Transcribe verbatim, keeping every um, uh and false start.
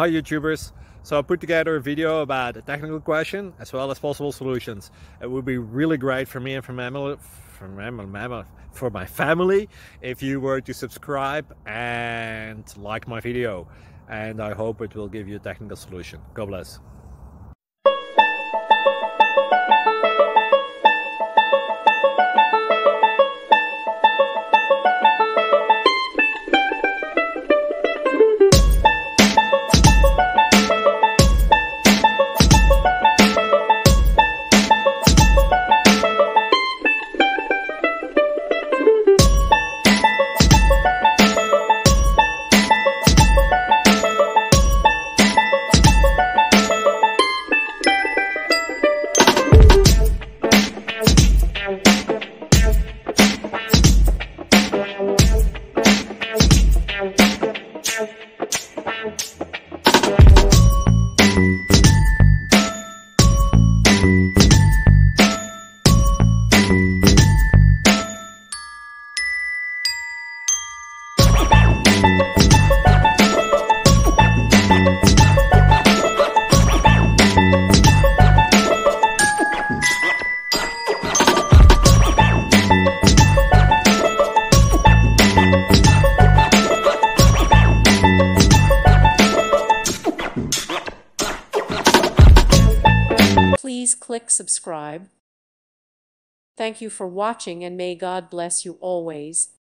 Hi YouTubers! So I put together a video about a technical question as well as possible solutions. It would be really great for me and for, mammal, for, mammal, for my family if you were to subscribe and like my video. And I hope it will give you a technical solution. God bless. Please click subscribe. Thank you for watching and may God bless you always.